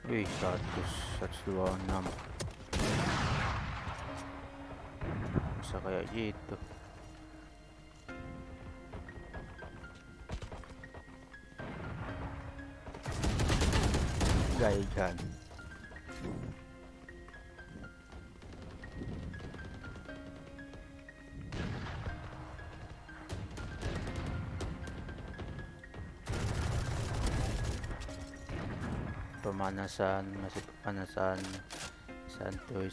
Wih, 126. Bisa kayak gitu. Gaigan. Pemanasan, masih pemanasan. Santuy.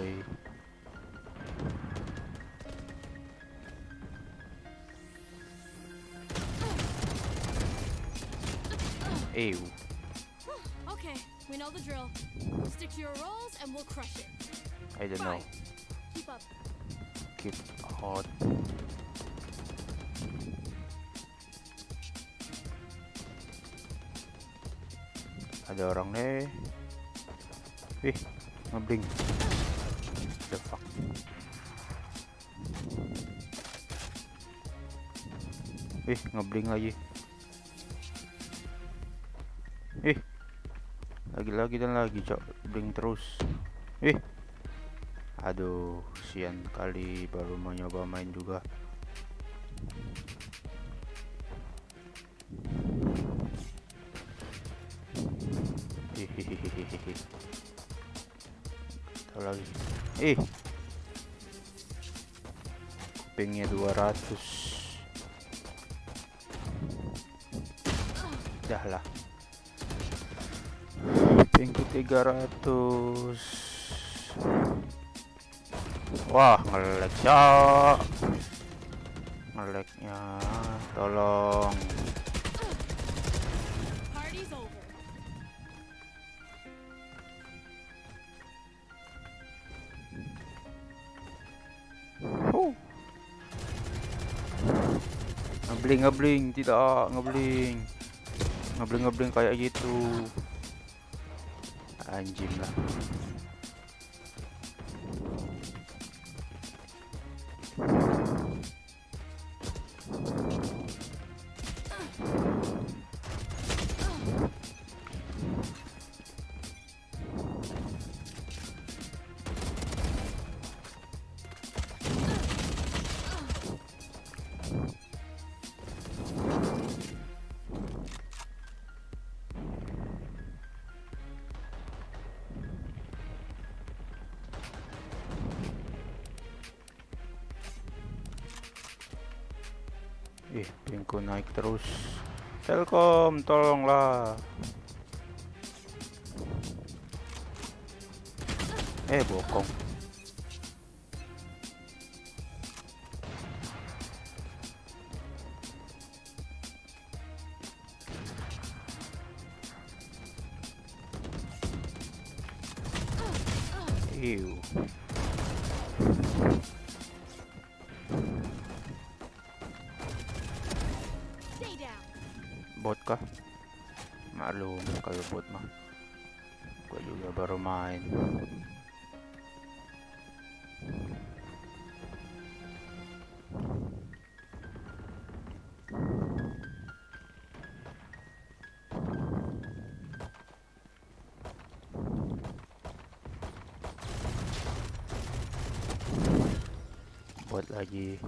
Ew. Okay, we know the drill. Stick to your roles and we'll crush it. I don't know. Keep up. Keep hot. Ada orang nih. Wih, ngebling. The fuck. Wih, ngebling lagi. Ih, lagi dan lagi, cok. Bling terus. Ih, aduh, sian kali, baru mau nyoba main juga. Hihihihihi. Tahu lagi. Ih, pingnya 200. Dah lah. Pingku 300. Wah, ngelek ya. Ngeleknya, tolong. Party's over. Ngebling, tidak ngebling. Ngebling kayak gitu. Anjing lah. Ih, pingku naik terus. Telkom, tolonglah. Bokong. Ew. Bot kah? Maklum kalau bot mah. Gua juga baru main. Bot lagi.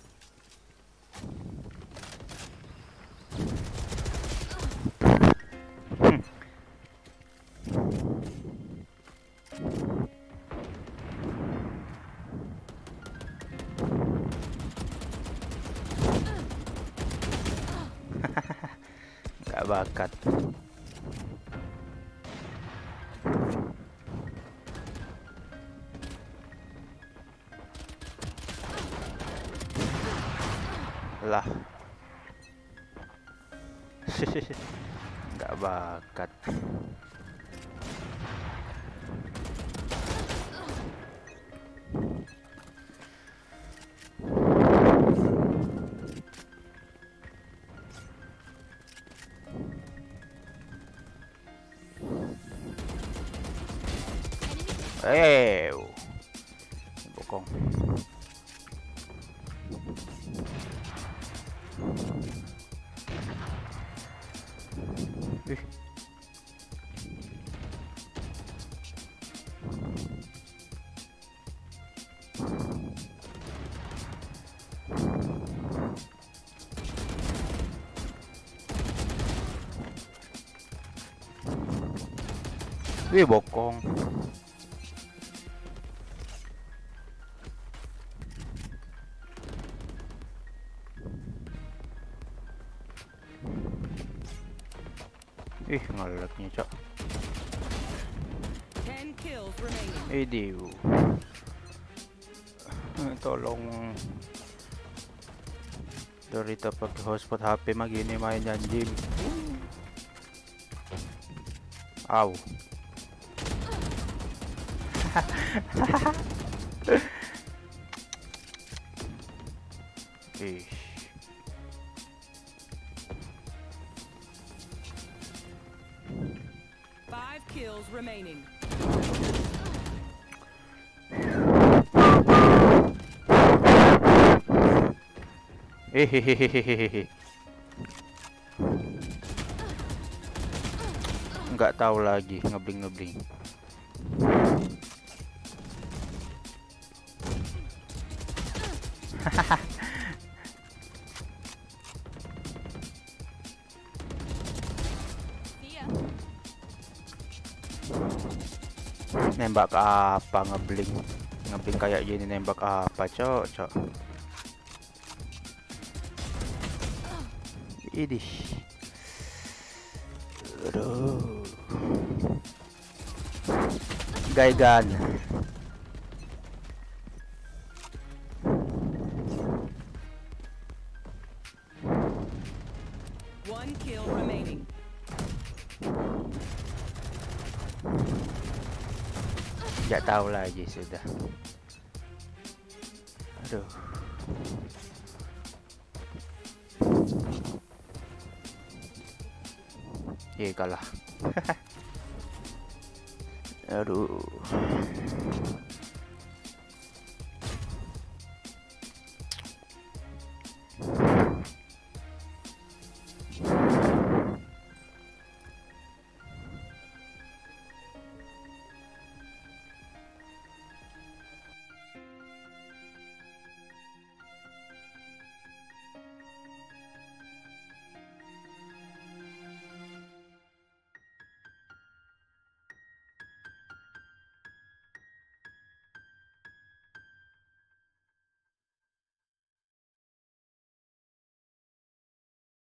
Gak bakat. Lah. Gak bakat. Bokong. Wih, bokong. Ih, ngeleknya, Cok. 10 kills remaining. Diu. Tolong. Dorita pakai hotspot HP mah gini main anjing. Au. Ih. 5 kills remaining. Hehehehehe. Nggak tahu lagi ngebling. See ya. Nembak apa ngebling kayak gini, nembak apa, Cok. Idih. Aduh. Gaigan. One kill remaining. Nggak tahu lagi sudah. Aduh. Kalah. Aduh.